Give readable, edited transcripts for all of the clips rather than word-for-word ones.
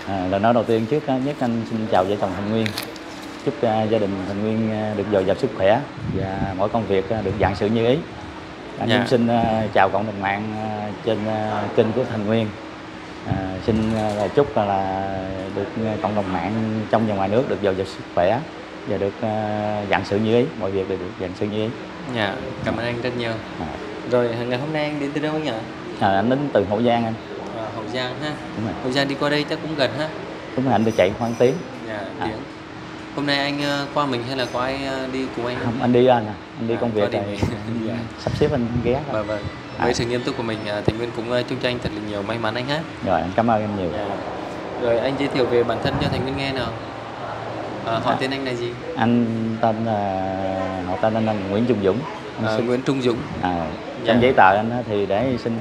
Lời nói đầu tiên trước nhất anh xin chào vợ chồng Thành Nguyên, chúc gia đình Thành Nguyên được dồi dào sức khỏe và mọi công việc được vạn sự như ý. Anh cũng xin chào cộng đồng mạng trên kênh của Thành Nguyên. Xin chúc là được cộng đồng mạng trong và ngoài nước được dồi dào sức khỏe và được vạn sự như ý, mọi việc đều được vạn sự như ý. Dạ, cảm ơn anh rất nhiều. Rồi ngày hôm nay anh đến từ đâu anh nhỉ? Anh đến từ Hậu Giang anh. Hậu Giang ha. Đúng rồi. Hậu Giang đi qua đây chắc cũng gần ha. Đúng rồi, anh đi chạy khoảng tiếng. Dạ, tiếng. Hôm nay anh qua mình hay là có ai đi cùng anh? Không, anh đi anh đi công việc rồi. Dạ. Sắp xếp anh ghé. Vâng. Với sự nghiêm túc của mình, Thành Nguyên cũng chúc cho anh thật là nhiều may mắn anh ha. Rồi, anh cảm ơn em nhiều. Dạ. Rồi anh giới thiệu về bản thân cho Thành Nguyên nghe nào. Họ tên anh là gì? Anh tên họ tên anh là Nguyễn Trung Dũng. Nguyễn Trung Dũng. Trong giấy tờ anh thì để xin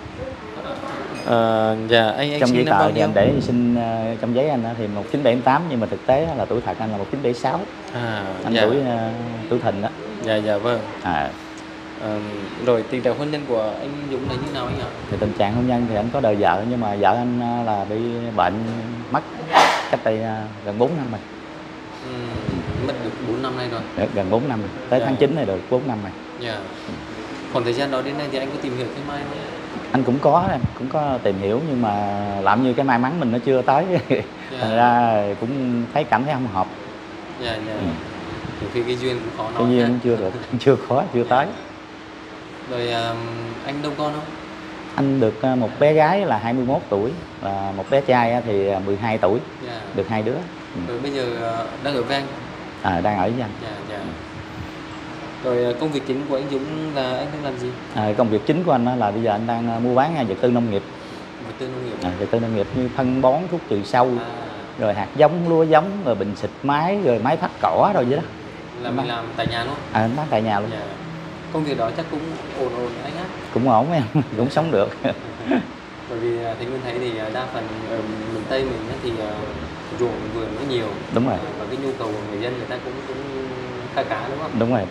dạ anh trong giấy tờ thì anh để xin trong giấy anh thì 1978, nhưng mà thực tế là tuổi thật anh là 1976. Anh tuổi Thìn đó. Dạ vâng. Rồi tình trạng hôn nhân của anh Dũng là như nào anh ạ? Thì tình trạng hôn nhân thì anh có đời vợ, nhưng mà vợ anh là bị bệnh mất cách đây gần 4 năm rồi. Mất được 4 năm nay rồi. Được gần 4 năm rồi. Tới tháng 9 này được 4 năm rồi. Dạ. Còn thời gian đó đến nay thì anh có tìm hiểu thêm ai không? Anh cũng có tìm hiểu, nhưng mà làm như cái may mắn mình nó chưa tới. Thành ra cũng cảm thấy không hợp. Dạ. Nhiều khi cái duyên cũng khó nói. Cái duyên cũng chưa được, chưa tới. Rồi anh đông con không? Anh được một bé gái là 21 tuổi và một bé trai thì 12 tuổi. Được 2 đứa. Rồi bây giờ đang ở với anh? Đang ở với anh. Dạ. Rồi công việc chính của anh Dũng là anh đang làm gì? Công việc chính của anh là bây giờ anh đang mua bán vật tư nông nghiệp. Vật tư nông nghiệp. Vật tư nông nghiệp như phân bón, thuốc trừ sâu, rồi hạt giống, lúa giống, rồi bình xịt máy, rồi máy phát cỏ rồi vậy đó. Là mình làm tại nhà luôn? Anh bán tại nhà luôn. Dạ. Công việc đó chắc cũng ổn anh á? Cũng ổn em, cũng sống được. Bởi vì Thành Nguyên thấy thì đa phần ở miền Tây mình thì ruộng vườn nó nhiều. Đúng rồi. Và cái nhu cầu của người dân người ta cũng khá đúng không? Đúng rồi.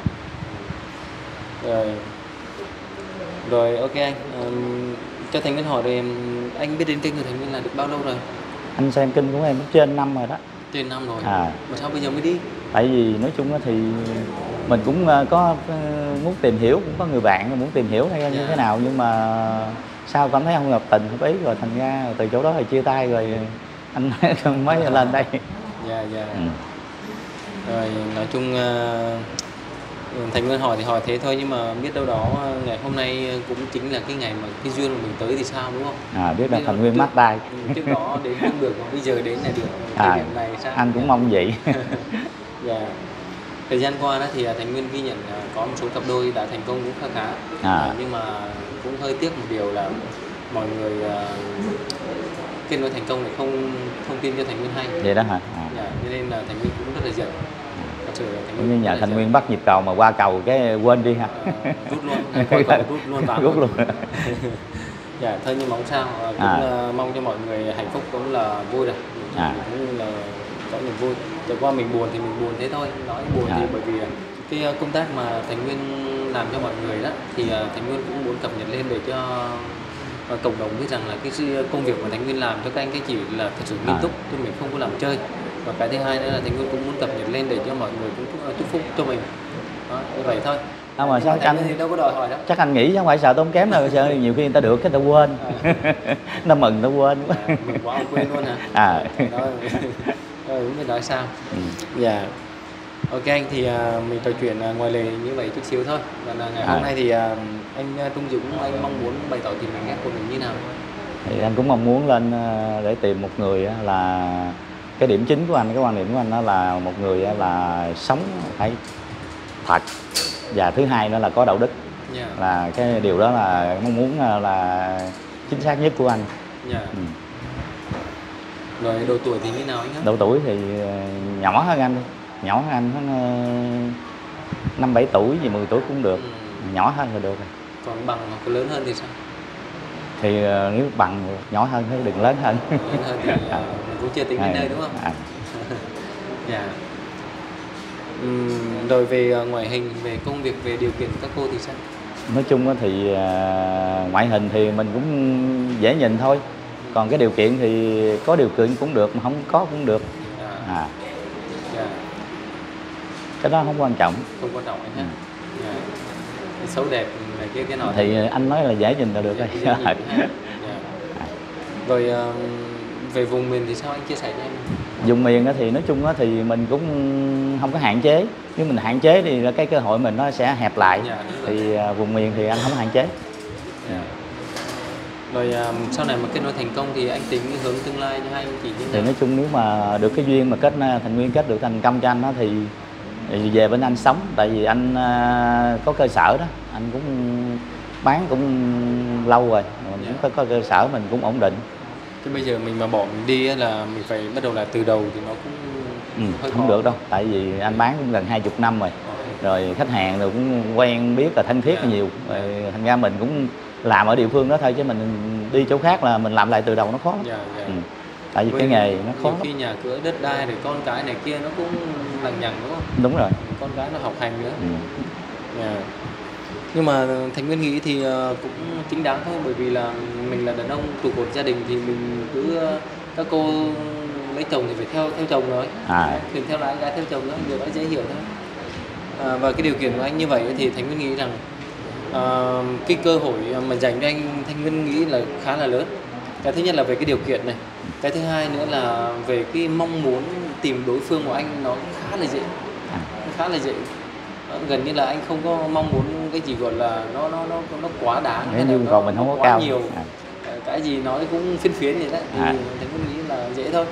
Rồi ok anh, cho Thành Nguyên hỏi rồi, anh biết đến kênh của Thành Nguyên là được bao lâu rồi? Anh xem kênh của em trên năm rồi đó. Trên năm rồi. Mà sao bây giờ mới đi? Tại vì nói chung thì mình cũng có muốn tìm hiểu, cũng có người bạn muốn tìm hiểu hay như thế nào, nhưng mà sao cảm thấy không hợp tình hợp ý, rồi thành ra từ chỗ đó thì chia tay, rồi anh mới lên đây. Dạ. Rồi nói chung Thành Nguyên hỏi thì hỏi thế thôi, nhưng mà biết đâu đó ngày hôm nay cũng chính là cái ngày mà cái duyên của mình tới thì sao, đúng không? Biết là Thành Nguyên mát tay. Trước đó đến không được, mà bây giờ đến là được. Cái điểm này sao? Anh cũng mong vậy. Dạ. Thời gian qua đó thì Thành Nguyên ghi nhận có một số cặp đôi đã thành công cũng khá. Nhưng mà cũng hơi tiếc một điều là mọi người kênh đôi thành công này không thông tin cho Thành Nguyên hay. Vậy đó hả? Dạ, cho nên là Thành Nguyên cũng rất là giận. Như nhờ Thành Nguyên bắt nhịp cầu mà qua cầu cái quên đi ha. Rút luôn, rút luôn vào. Rút luôn. Dạ, thôi nhưng mà không sao, cũng mong cho mọi người hạnh phúc cũng là vui rồi. Cũng là có niềm vui. Từ qua mình buồn thì mình buồn thế thôi. Nói buồn thì bởi vì cái công tác mà Thành Nguyên làm cho mọi người đó thì Thành Nguyên cũng muốn cập nhật lên để cho cộng đồng biết rằng là cái công việc mà Thành Nguyên làm cho các anh các chị là thật sự nghiêm túc, chứ mình không có làm chơi. Và cái thứ hai nữa là Thành Nguyên cũng muốn cập nhật lên để cho mọi người cũng chúc phúc cho mình. Đó, như vậy thôi. Mà sao anh thì đâu có đòi hỏi đâu. Chắc anh nghĩ chứ không phải sợ tốn kém đâu, sợ nhiều khi người ta được cái người ta quên. Nó mừng nó quên. Mừng quá ông quên luôn hả? Đó đúng rồi, nói sao? Dạ. Ok anh, thì mình trò chuyện ngoài lề như vậy chút xíu thôi. Và ngày hôm nay thì anh Trung Dũng, anh mong muốn bày tỏ tình cảm của mình như nào? Thì anh cũng mong muốn lên để tìm một người là cái điểm chính của anh, cái quan điểm của anh đó là một người là sống phải thật, và thứ hai nữa là có đạo đức. Là cái điều đó là mong muốn là chính xác nhất của anh. Rồi độ tuổi thì như nào anh? Độ tuổi thì nhỏ hơn anh đi, nhỏ hơn anh khoảng 5-7 tuổi gì 10 tuổi cũng được. Nhỏ hơn là được rồi. Còn bằng hoặc lớn hơn thì sao? Thì nếu bằng nhỏ hơn thì đừng lớn hơn. Lớn hơn thì mình cũng chưa tính đến nơi đúng không? Dạ. Rồi về ngoại hình, về công việc, về điều kiện các cô thì sao? Nói chung thì ngoại hình thì mình cũng dễ nhìn thôi. Còn cái điều kiện thì có điều kiện cũng được mà không có cũng được. Dạ. Cái đó không quan trọng. Không quan trọng anh ha. Dạ. Xấu đẹp này kia cái nọ Thì anh nói là dễ nhìn là được rồi. Dạ. Rồi về vùng miền thì sao anh chia sẻ cho em? Vùng miền thì nói chung thì mình cũng không có hạn chế. Nếu mình hạn chế thì là cái cơ hội mình nó sẽ hẹp lại. Dạ, thì vùng miền thì anh không hạn chế. Dạ. Rồi sau này mà kết nối thành công thì anh tính hướng tương lai cho hai anh chị như thế thì nào? nói chung nếu mà được cái duyên mà Thành Nguyên kết được thành công cho anh đó thì về bên anh sống. Tại vì anh có cơ sở đó, anh cũng bán cũng lâu rồi, mình cũng có cơ sở mình cũng ổn định. Chứ bây giờ mình mà bỏ mình đi là mình phải bắt đầu là từ đầu thì nó cũng hơi không khó. được đâu. Tại vì anh bán cũng gần 20 năm rồi. Rồi khách hàng rồi cũng quen biết là thân thiết nhiều. Rồi thành ra mình cũng làm ở địa phương đó thôi, chứ mình đi chỗ khác là mình làm lại từ đầu nó khó. Tại vì cái nghề nó khó. Khi nhà cửa đất đai rồi con cái này kia nó cũng lằng nhằng đúng không? Đúng rồi. Con cái nó học hành nữa. Nhưng mà Thành Nguyên nghĩ thì cũng chính đáng thôi, bởi vì là mình là đàn ông trụ cột gia đình thì mình cứ các cô lấy chồng thì phải theo chồng rồi, thuyền theo lái gái theo chồng đó, điều đó dễ hiểu thôi. Và cái điều kiện của anh như vậy thì Thành Nguyên nghĩ rằng cái cơ hội mà dành cho anh, Thành Nguyên nghĩ là khá là lớn. Cái thứ nhất là về cái điều kiện này, cái thứ hai nữa là về cái mong muốn tìm đối phương của anh nó khá là dễ, gần như là anh không có mong muốn cái gì gọi là nó quá đáng, hay là còn mình không có quá cao nhiều. Cái gì nói cũng phiến vậy đó, thì Thành Nguyên nghĩ là dễ thôi.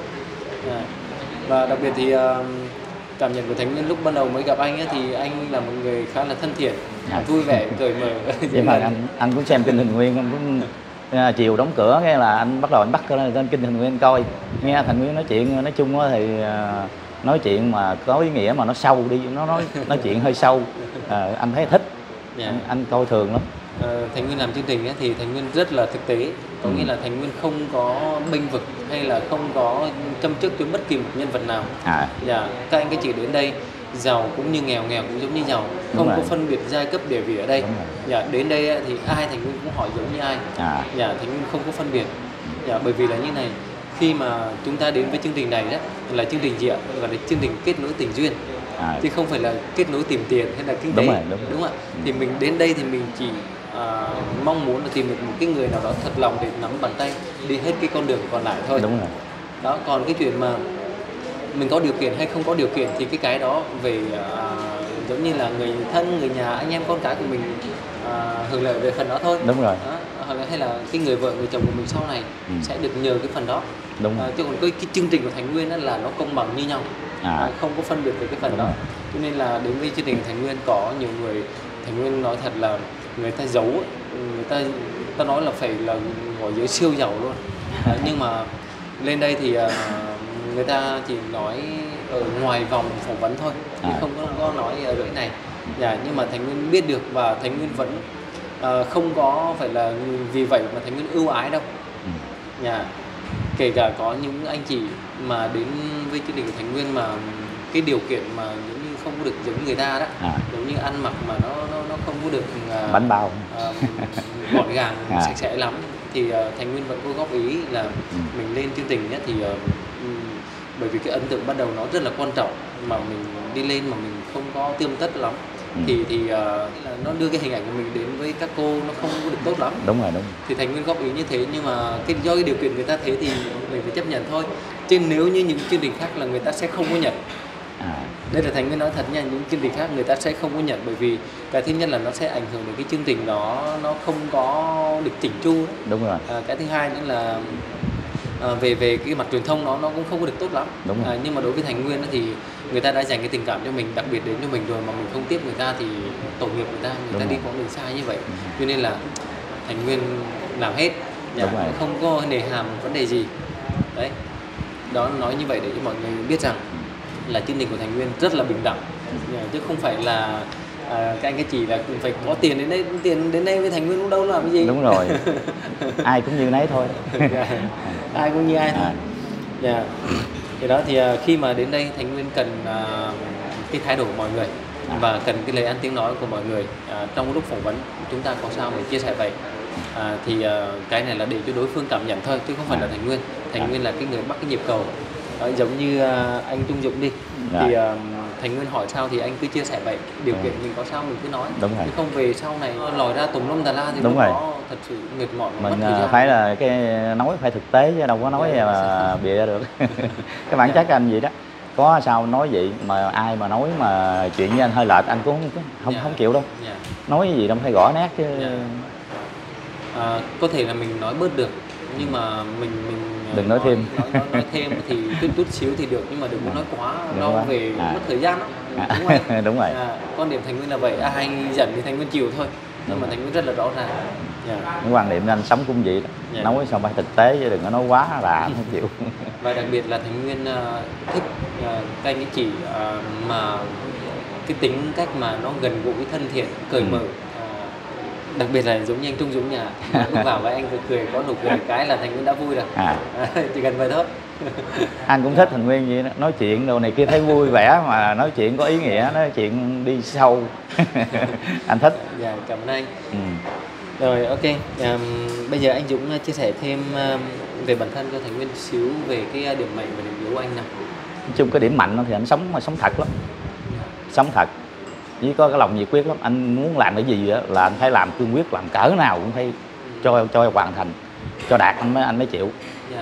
Và đặc biệt thì cảm nhận của Thành Nguyên lúc ban đầu mới gặp anh ấy, thì anh là một người khá là thân thiện, vui vẻ, cởi mở. Nhưng mà anh cũng xem kênh Thành Nguyên, anh cũng chiều đóng cửa cái là anh bắt đầu anh bắt lên kênh Thành Nguyên coi, nghe Thành Nguyên nói chuyện, nói chung thì nói chuyện mà có ý nghĩa mà nó sâu đi, nó nói chuyện hơi sâu, anh thấy thích. Anh coi thường lắm. Thành Nguyên làm chương trình ấy, thì Thành Nguyên rất là thực tế, có nghĩa là Thành Nguyên không có bênh vực hay là không có châm chước cho bất kỳ một nhân vật nào. Các anh các chị đến đây giàu cũng như nghèo, nghèo cũng giống như giàu, không có phân biệt giai cấp địa vị ở đây. Đến đây thì ai Thành Nguyên cũng hỏi giống như ai. Thành Nguyên không có phân biệt. Bởi vì là như này, khi mà chúng ta đến với chương trình này đó là chương trình gì ạ? Gọi là chương trình kết nối tình duyên, chứ không phải là kết nối tìm tiền hay là kinh tế. Đúng ạ. Thì mình đến đây thì mình chỉ mong muốn là tìm được một cái người nào đó thật lòng để nắm bàn tay đi hết cái con đường còn lại thôi. Đó, còn cái chuyện mà mình có điều kiện hay không có điều kiện thì cái đó về giống như là người thân, người nhà, anh em, con cái của mình hưởng lợi về phần đó thôi. Hay là cái người vợ, người chồng của mình sau này sẽ được nhờ cái phần đó. Chứ còn cái chương trình của Thành Nguyên là nó công bằng như nhau, không có phân biệt về cái phần đó. Cho nên là đến với chương trình Thành Nguyên có nhiều người, Thành Nguyên nói thật là người ta giấu, người ta nói là phải là ngồi dưới siêu giàu luôn. Nhưng mà lên đây thì người ta chỉ nói ở ngoài vòng phỏng vấn thôi, chứ không có nói ở dưới này. Nhưng mà Thành Nguyên biết được, và Thành Nguyên vẫn không có phải là vì vậy mà Thành Nguyên ưu ái đâu. Kể cả có những anh chị mà đến với chương trình của Thành Nguyên mà cái điều kiện mà giống như không có được giống người ta đó, giống như ăn mặc mà nó không có được bánh bao gọn gàng, sạch sẽ lắm, thì Thành Nguyên vẫn có góp ý là mình lên chương trình thì bởi vì cái ấn tượng ban đầu nó rất là quan trọng, mà mình đi lên mà mình không có tươm tất lắm thì nó đưa cái hình ảnh của mình đến với các cô nó không có được tốt lắm. Thì Thành Nguyên góp ý như thế, nhưng mà do cái điều kiện người ta thế thì mình phải chấp nhận thôi. Chứ nếu như những chương trình khác là người ta sẽ không có nhận. Đây là Thành Nguyên nói thật nha, những chương trình khác người ta sẽ không có nhận, bởi vì cái thứ nhất là nó sẽ ảnh hưởng đến cái chương trình đó, nó không có được chỉnh chu. Cái thứ hai nữa là về cái mặt truyền thông nó cũng không có được tốt lắm. Nhưng mà đối với Thành Nguyên thì người ta đã dành cái tình cảm cho mình, đặc biệt đến cho mình rồi, mà mình không tiếp người ta thì tội nghiệp người ta đi con đường sai như vậy. Cho nên là Thành Nguyên làm hết, không có nề hàm vấn đề gì. Đấy, đó, nói như vậy để cho mọi người biết rằng là chương trình của Thành Nguyên rất là bình đẳng, chứ không phải là các anh các chị là phải có tiền đến đây, tiền đến đây với Thành Nguyên cũng đâu làm cái gì. Ai cũng như nấy thôi. Ai cũng như ai thôi. Thì đó, thì khi mà đến đây Thành Nguyên cần cái thái độ của mọi người và cần cái lời ăn tiếng nói của mọi người trong lúc phỏng vấn chúng ta có sao để chia sẻ vậy. Cái này là để cho đối phương cảm nhận thôi, chứ không phải là Thành Nguyên. Thành Nguyên là cái người bắt cái nhịp cầu. Giống như anh Trung Dũng đi, thì Thành Nguyên hỏi sao thì anh cứ chia sẻ vậy, điều kiện mình có sao mình cứ nói, chứ không về sau này lòi ra tùm lum tà la thì lúc đó thật sự mệt mỏi. Mình phải là cái nói phải thực tế chứ đâu có nói mà bịa ra được. Cái bản chất anh vậy đó, có sao nói vậy, mà ai mà nói mà chuyện với anh hơi lệch anh cũng không chịu đâu. Nói gì đâu phải gõ nát chứ. Có thể là mình nói bớt được, nhưng mà mình đừng nói thêm. Nói thêm thì chút xíu thì được, nhưng mà đừng có nói quá, nó về mất thời gian đó. Đúng không? Đúng rồi. Quan điểm Thành Nguyên là vậy, ai giận thì Thành Nguyên chịu thôi, nhưng mà Thành Nguyên rất là rõ ràng. Cái quan điểm anh sống cũng vậy đó. Nói xong phải thực tế chứ đừng có nói quá là anh không chịu. Và đặc biệt là Thành Nguyên thích các anh ấy chỉ mà cái tính cách mà nó gần gũi, thân thiện, cởi mở. Đặc biệt là giống như anh Trung Dũng nhà, lúc vào với anh cười có nụ cười cái là Thành Nguyên đã vui rồi. Chỉ cần vậy thôi. Anh cũng thích Thành Nguyên vậy đó, nói chuyện đồ này kia thấy vui vẻ, mà nói chuyện có ý nghĩa, nói chuyện đi sâu. Anh thích. Dạ, cảm ơn anh. Rồi, ok. Bây giờ anh Dũng chia sẻ thêm về bản thân cho Thành Nguyên xíu về cái điểm mạnh và điểm yếu của anh nào. Nói chung cái điểm mạnh thì anh sống thật lắm, sống thật, với có cái lòng nhiệt huyết lắm. Anh muốn làm cái gì đó, là anh phải làm cương quyết, làm cỡ nào cũng phải cho hoàn thành, cho đạt anh mới chịu.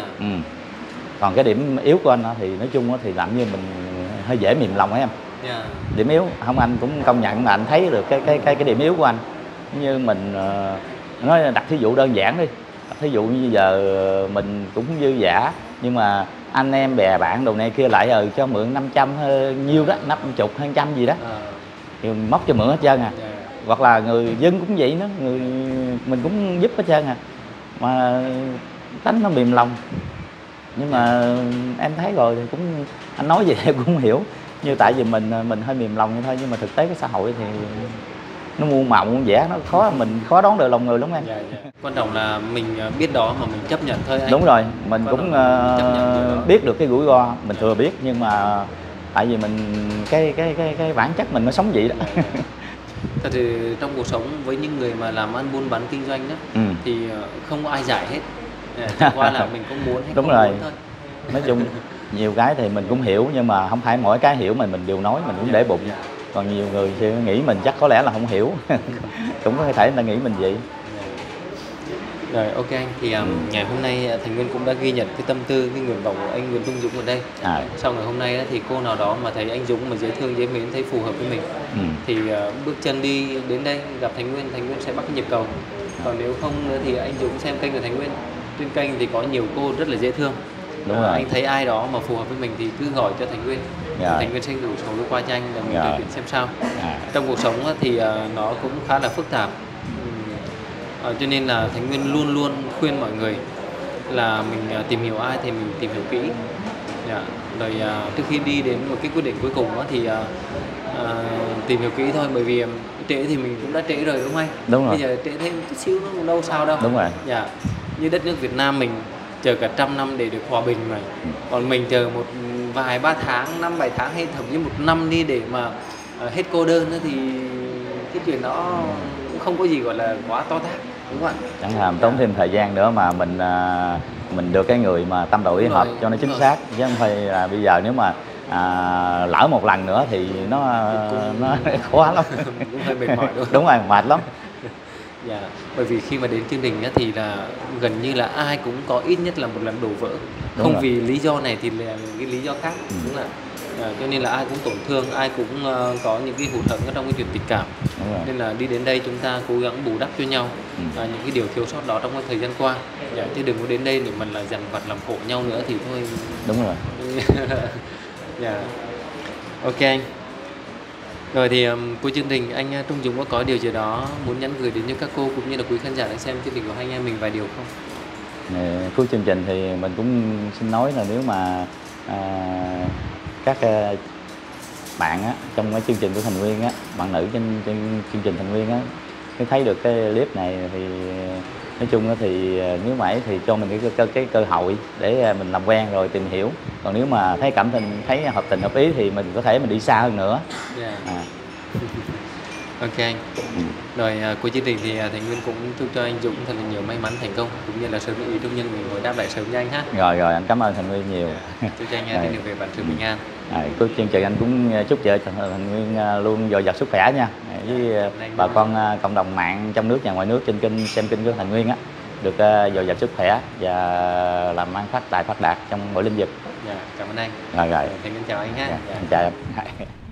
Còn cái điểm yếu của anh thì nói chung thì làm như mình hơi dễ mềm lòng ấy em. Điểm yếu không, anh cũng công nhận, mà anh thấy được cái điểm yếu của anh. Như mình nói đặt thí dụ đơn giản đi, thí dụ như giờ mình cũng dư dả, nhưng mà anh em bè bạn đồ này kia lại cho mượn 500 nhiêu đó, 50 hay 100 gì đó, thì móc cho mượn hết trơn hoặc là người dân cũng vậy nữa, mình cũng giúp hết trơn mà tánh nó mềm lòng. Nhưng mà em thấy rồi thì cũng anh nói gì em cũng hiểu, như tại vì mình hơi mềm lòng như thôi, nhưng mà thực tế cái xã hội thì nó muôn màu muôn vẻ, nó mình khó đoán được lòng người lắm em. Quan trọng là mình biết đó mà mình chấp nhận thôi anh. Đúng rồi, mình cũng biết được cái rủi ro, mình thừa biết, nhưng mà tại vì mình cái bản chất mình nó sống vậy đó. Thật thì trong cuộc sống với những người mà làm ăn buôn bán kinh doanh đó, thì không có ai giải hết, chẳng qua là mình có muốn hay đúng không rồi. Muốn thôi. Nói chung nhiều cái thì mình cũng hiểu, nhưng mà không phải mỗi cái hiểu mình đều nói, mình cũng để bụng. Còn nhiều người thì nghĩ mình chắc có lẽ là không hiểu. Cũng có thể người ta nghĩ mình vậy. Rồi, ok anh, thì ngày hôm nay Thành Nguyên cũng đã ghi nhận cái tâm tư, cái nguyện vọng của anh Nguyễn Trung Dũng ở đây. Sau ngày hôm nay thì cô nào đó mà thấy anh Dũng mà dễ thương, dễ mến, thấy phù hợp với mình, thì bước chân đi đến đây gặp Thành Nguyên sẽ bắt cái nhịp cầu. Còn nếu không nữa thì anh Dũng xem kênh của Thành Nguyên, trên kênh thì có nhiều cô rất là dễ thương. Đúng rồi. Anh thấy ai đó mà phù hợp với mình thì cứ gọi cho Thành Nguyên. Thành Nguyên sẽ gửi số qua cho anh để mình điều khiển xem sao. Trong cuộc sống thì nó cũng khá là phức tạp, cho nên là Thành Nguyên luôn luôn khuyên mọi người là mình tìm hiểu ai thì mình tìm hiểu kỹ. Rồi trước khi đi đến một cái quyết định cuối cùng thì tìm hiểu kỹ thôi, bởi vì trễ thì mình cũng đã trễ rồi, đúng không anh? Đúng rồi. Bây giờ trễ thêm chút xíu nó cũng đâu sao đâu. Đúng rồi. Như đất nước Việt Nam mình chờ cả 100 năm để được hòa bình rồi, còn mình chờ một vài 3 tháng, 5-7 tháng hay thậm chí 1 năm đi để mà hết cô đơn nữa, thì cái chuyện đó cũng không có gì gọi là quá to tát, đúng không ạ? Chẳng làm tốn thêm thời gian nữa mà mình được cái người mà tâm đầu ý hợp cho nó chính xác, chứ không phải là bây giờ nếu mà lỡ một lần nữa thì nó khó lắm. Cũng hơi mệt mỏi đúng không? Đúng rồi, mệt lắm. Bởi vì khi mà đến chương trình thì là gần như là ai cũng có ít nhất là một lần đổ vỡ, đúng không rồi. Vì lý do này thì là cái lý do khác, đúng là cho nên là ai cũng tổn thương, ai cũng có những cái hụt hẫng ở trong cái chuyện tình cảm, nên là đi đến đây chúng ta cố gắng bù đắp cho nhau những cái điều thiếu sót đó trong cái thời gian qua, chứ đừng có đến đây để mình là dằn vặt làm khổ nhau nữa thì thôi. Đúng rồi. Ok anh. Rồi thì cuối chương trình anh Trung Dũng có điều gì đó muốn nhắn gửi đến cho các cô cũng như là quý khán giả đang xem chương trình của hai anh em mình vài điều không? Cuối chương trình thì mình cũng xin nói là nếu mà các bạn trong cái chương trình của Thành Nguyên bạn nữ trên chương trình Thành Nguyên nếu thấy được cái clip này thì nói chung thì nếu mà thì cho mình cái cơ hội để mình làm quen rồi tìm hiểu. Còn nếu mà thấy thấy hợp tình hợp ý thì mình có thể mình đi xa hơn nữa. Ok anh. Rồi cuối chương trình thì Thành Nguyên cũng chúc cho anh Dũng thật là nhiều may mắn, thành công, cũng như là sớm được ủy thương nhân mình hồi đáp lại sớm nha anh ha. Rồi anh cảm ơn Thành Nguyên nhiều. Chúc cho anh đi được về vạn sự bình an. Cuối chương trình anh cũng chúc vợ chồng Thành Nguyên luôn dồi dào sức khỏe nha, với bà con cộng đồng mạng trong nước và ngoài nước trên kênh xem kênh của Thành Nguyên á, được dồi dào sức khỏe và làm ăn phát tài phát đạt trong mọi lĩnh vực. Dạ, cảm ơn anh. Rồi. Thành Nguyên chào anh ha. Chào em.